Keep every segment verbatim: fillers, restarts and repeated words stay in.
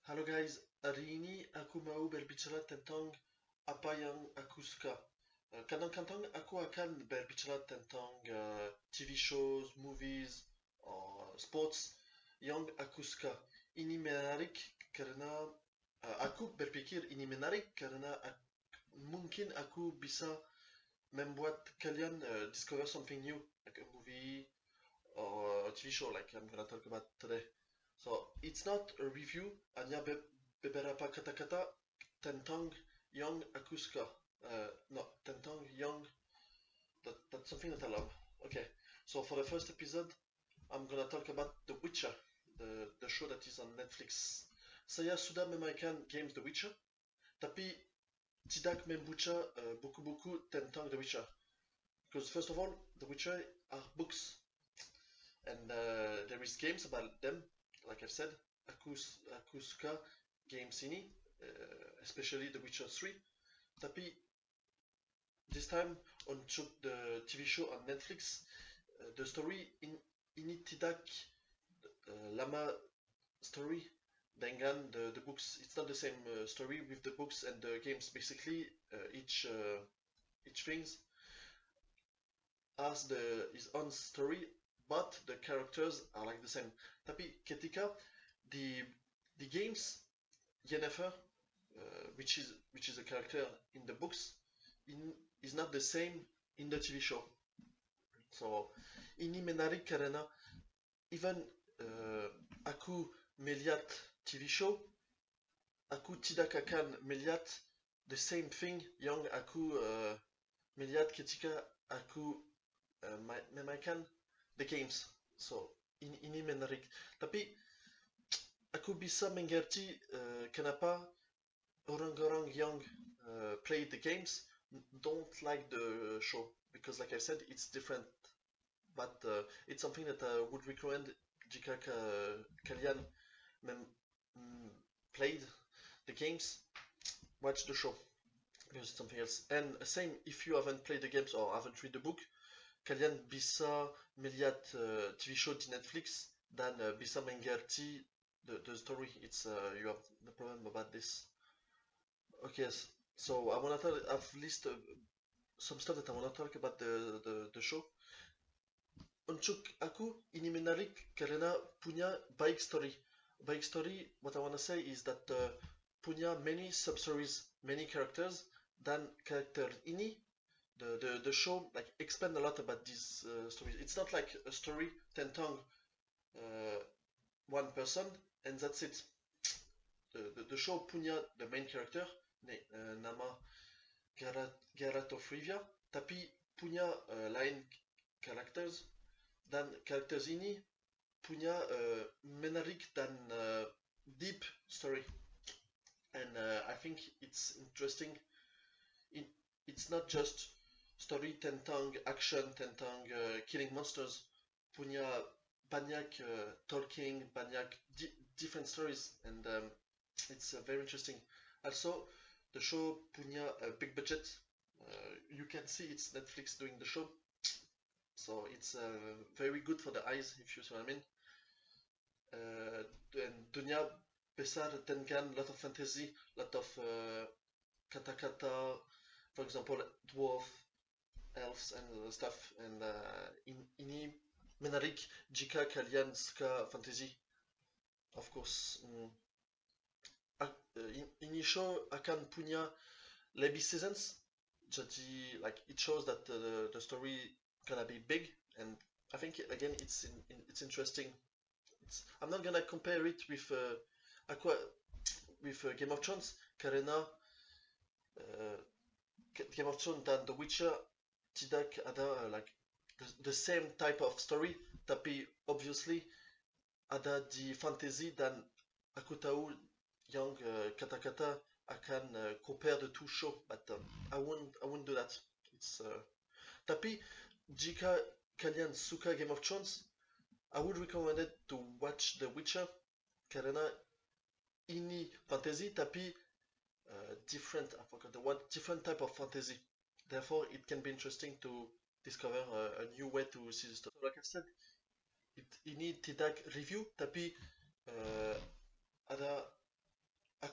Halo guys, hari ini aku mau berbicara tentang apa yang aku suka. Uh, Kadang-kadang aku akan berbicara tentang uh, T V shows, movies, or sports yang aku suka. Ini menarik karena uh, aku berpikir ini menarik karena ak- mungkin aku bisa membuat kalian uh, discover something new, like a movie or a T V show like I'm gonna talk about today. So it's not a review, hanya be beberapa kata-kata tentang yang aku suka. Uh, no, tentang yang that, that's something that I love. Okay, so for the first episode, I'm gonna talk about The Witcher, the, the show that is on Netflix. Saya sudah memainkan games The Witcher, tapi tidak membaca uh, buku-buku tentang The Witcher. Because first of all, The Witcher are books, and uh, there is games about them. Like I've said, Akus, Akuska games ini, uh, especially The Witcher three. Tapi this time on the T V show on Netflix, uh, the story in ini tidak uh, lama story dengan the, the books. It's not the same uh, story with the books and the games. Basically, uh, each uh, each things has the his own story, but the characters are like the same. Tapi ketika the the games Yennefer, uh, which is which is a character in the books, in, is not the same in the T V show. So ini menarik karena even uh, aku melihat T V show, aku tidak akan melihat the same thing yang aku uh, melihat ketika aku uh, memainkan the games. So ini, ini menarik. Tapi aku bisa mengerti uh, kenapa orang-orang yang uh, play the games don't like the show, because like I said, it's different. But uh, it's something that I would recommend jika ka, kalian mem, mm, played the games, watch the show, because it's something else. And same if you haven't played the games or haven't read the book, kalian bisa melihat uh, T V show di Netflix dan uh, bisa mengerti the, the story. It's uh, you have no problem about this. Okay, so I wanna tell I've listed uh, some stuff that I wanna talk about the the, the show. Untuk aku ini menarik karena punya baik story. Baik story, what I wanna say is that uh, punya many sub stories, many characters, dan karakter ini the, the, the show like expand a lot about these uh, stories. It's not like a story tentang uh, one person and that's it. The, the, the show punya the main character ne, uh, nama Geralt, Geralt of Rivia, tapi punya uh, lain characters dan characters ini punya uh, menarik dan uh, deep story. And uh, I think it's interesting. It, it's not just story tentang action, tentang uh, killing monsters. Punya banyak uh, talking, banyak di different stories, and um, it's uh, very interesting. Also, the show punya a big budget. Uh, you can see it's Netflix doing the show, so it's uh, very good for the eyes, if you see what I mean. Uh, and dunia besar dengan lot of fantasy, lot of uh, kata-kata, for example, dwarf, elves and stuff. And uh, in, ini menarik jika kalian suka fantasy, of course. Mm. Ini show akan punya lebih seasons, jadi like it shows that the, the story gonna be big, and I think again it's in, in, it's interesting. It's, I'm not gonna compare it with uh, Aqua, with uh, Game of Thrones karena uh, Game of Thrones dan The Witcher tidak ada uh, like the, the same type of story, tapi obviously ada di fantasy dan aku tahu yang uh, kata-kata akan uh, compare the two show, but um, I won't I won't do that. It's uh, tapi jika kalian suka Game of Thrones, I would recommend it to watch The Witcher karena ini fantasy tapi uh, different, I forgot the word, different type of fantasy. Therefore, it can be interesting to discover uh, a new way to see the story. Like I said, it, ini tidak review tapi uh, ada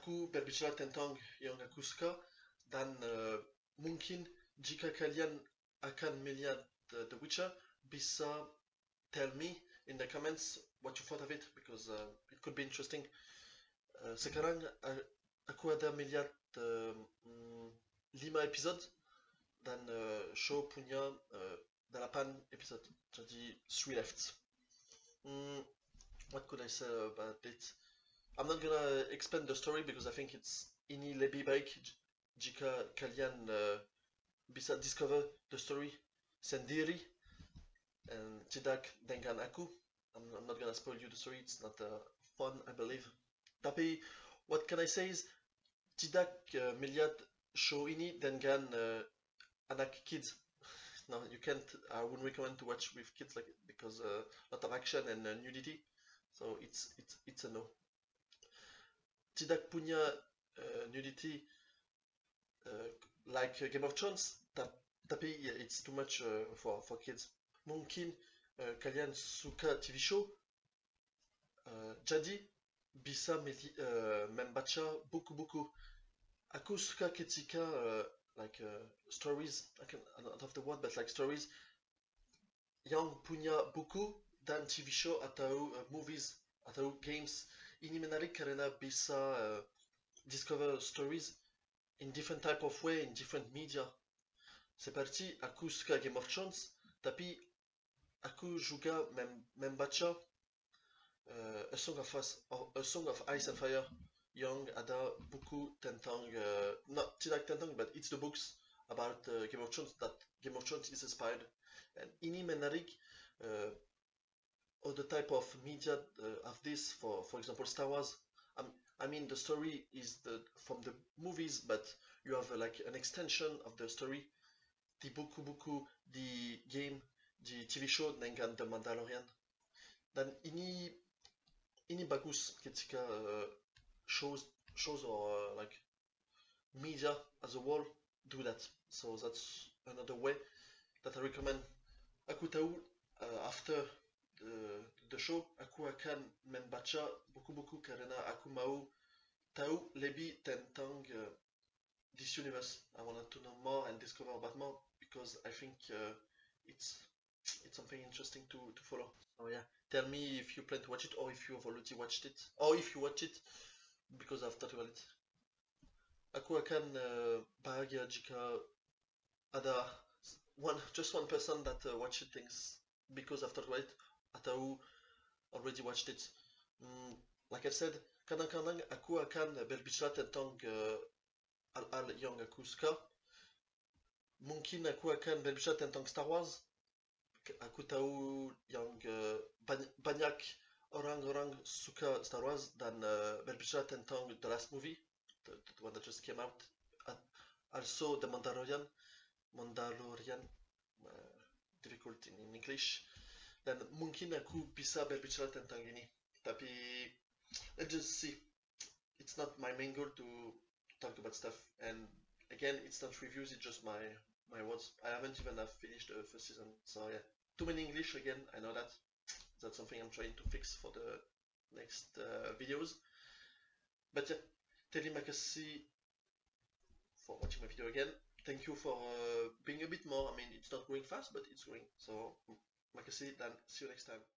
aku berbicara tentang yang aku suka dan uh, mungkin jika kalian akan melihat uh, The Witcher, bisa tell me in the comments what you thought of it because uh, it could be interesting. Uh, sekarang uh, aku ada melihat uh, mm, lima episod dan uh, show punya uh, delapan episod, jadi three left. Mm, what could I say about it? I'm not gonna explain the story because I think it's ini lebih baik jika kalian uh, bisa discover the story sendiri and tidak dengan aku. I'm, I'm not gonna spoil you the story, it's not uh, fun I believe. Tapi what can I say is tidak uh, melihat show ini dengan uh, anak kids. No, you can't. I wouldn't recommend to watch with kids like because a uh, lot of action and uh, nudity. So it's it's it's a no. Tidak punya uh, nudity uh, like uh, Game of Thrones, tap, tapi yeah, it's too much uh, for for kids. Mungkin uh, kalian suka T V show, uh, jadi bisa uh, membaca buku-buku. Aku suka ketika uh, like uh, stories, I can I don't have the word, but like stories yang punya buku dan T V show atau uh, movies atau games. Ini menarik karena bisa uh, discover stories in different type of way, in different media. Seperti aku suka Game of Thrones, tapi aku juga mem membaca uh, A Song of Ice, A Song of Ice and Fire yang ada buku tentang, uh, not tidak tentang, but it's the books about uh, Game of Thrones that Game of Thrones is inspired. And ini menarik uh, other type of media uh, of this, for for example Star Wars. Um, I mean the story is the from the movies, but you have uh, like an extension of the story. Di buku buku, di game, di T V show dengan The Mandalorian. Dan ini ini bagus ketika uh, shows shows or uh, like media as a whole do that. So that's another way that I recommend. Aku tahu uh, after The, the show, aku akan membaca buku-buku karena aku mau tahu lebih tentang uh, this universe. I wanted to know more and discover about more because I think uh, it's it's something interesting to, to follow. So yeah, tell me if you plan to watch it or if you have already watched it or if you watch it because I've thought about it. Aku akan uh, bahagia jika ada one just one person that uh, watches things because I've thought about it atau already watched it. Mm, like I said, kadang-kadang aku akan berbicara tentang uh, hal-hal yang aku suka. Mungkin aku akan berbicara tentang Star Wars. Aku tahu yang uh, banyak orang-orang suka Star Wars dan uh, berbicara tentang the last movie, the, the one that just came out. Uh, also the Mandalorian, Mandalorian, uh, difficult in, in English. Dan mungkin aku bisa berbicara tentang ini. Tapi let's just see. It's not my main goal to talk about stuff. And again, it's not reviews, it's just my my words. I haven't even have finished the first season. So yeah, too many English again, I know that. That's something I'm trying to fix for the next uh, videos. But yeah, terima kasih for watching my video again. Thank you for uh, being a bit more. I mean, it's not going fast, but it's going. So, makasih dan see you next time.